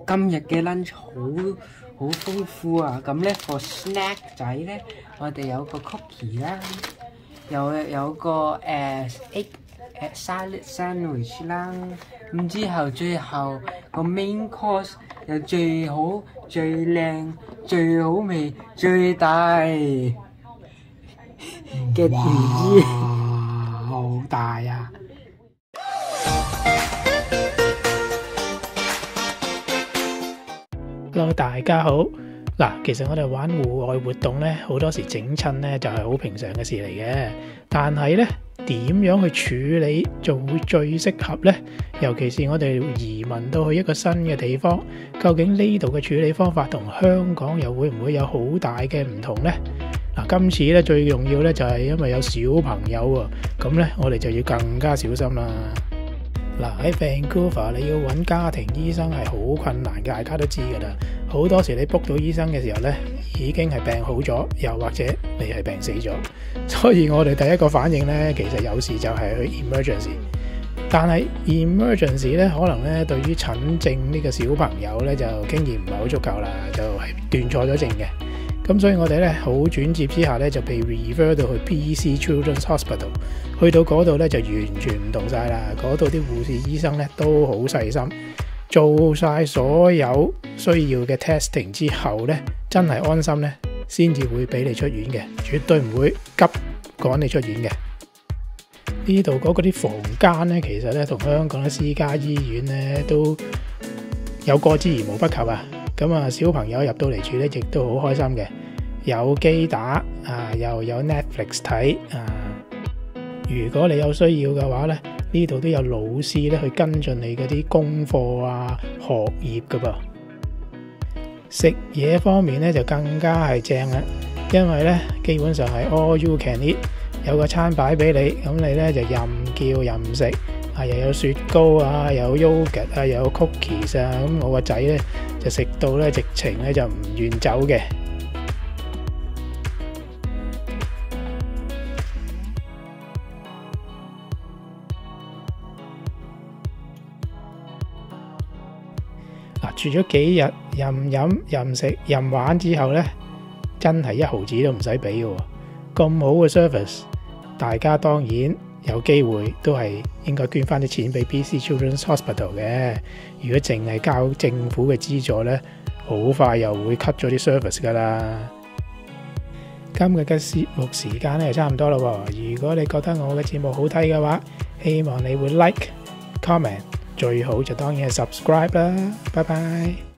今日嘅 lunch 好豐富啊！咁咧個 snack 仔咧，我哋有個 cookie 啦，有個egg salad sandwich 啦，咁之後最後個 main course 有最好、最靚、最好味、最大嘅條魚，好大啊 ！Hello， 大家好。嗱，其實我哋玩戶外活動咧，好多時整親咧就係好平常嘅事嚟嘅。但係咧，點樣去處理就會最適合呢？尤其是我哋移民到去一個新嘅地方，究竟呢度嘅處理方法同香港又會唔會有好大嘅唔同呢？嗱，今次咧最重要咧就係因為有小朋友喎，咁咧我哋就要更加小心啦。嗱，喺 Vancouver 你要揾家庭醫生係好困難嘅，大家都知㗎啦。好多時你 book 到醫生嘅時候呢，已經係病好咗，又或者你係病死咗。所以我哋第一個反應呢，其實有時就係去 emergency。但係 emergency 呢，可能呢對於診症呢個小朋友呢，就經驗唔係好足夠啦，就係斷錯咗症嘅。咁所以我哋咧好轉接之下咧就被 refer 到去 BC Children's Hospital， 去到嗰度咧就完全唔同晒啦。嗰度啲護士醫生咧都好細心，做晒所有需要嘅 testing 之後咧，真係安心咧，先至會俾你出院嘅，絕對唔會急趕你出院嘅。呢度嗰啲房間咧，其實咧同香港嘅私家醫院咧都有過之而無不及啊！咁啊，小朋友入到嚟住咧，亦都好開心嘅，有機打啊，又有 Netflix 睇啊。如果你有需要嘅話咧，呢度都有老師咧去跟進你嗰啲功課啊、學業噶噃。食嘢方面咧就更加係正啦，因為咧基本上係 all you can eat， 有個餐擺俾你，咁你咧就任叫任食。啊，又有雪糕啊，又有 yogurt 啊，又有 cookies 啊，咁我個仔咧就食到咧直情咧就唔願走嘅。嗱，住咗幾日任飲任食任玩之後咧，真係一毫子都唔使俾嘅，咁好嘅 service， 大家當然有機會都係應該捐翻啲錢俾 BC Children's Hospital 嘅。如果淨係交政府嘅資助呢，好快又會 cut 咗啲 service 噶啦。今日嘅節目時間咧就差唔多啦喎。如果你覺得我嘅節目好睇嘅話，希望你會 like、comment， 最好就當然係 subscribe 啦。拜拜。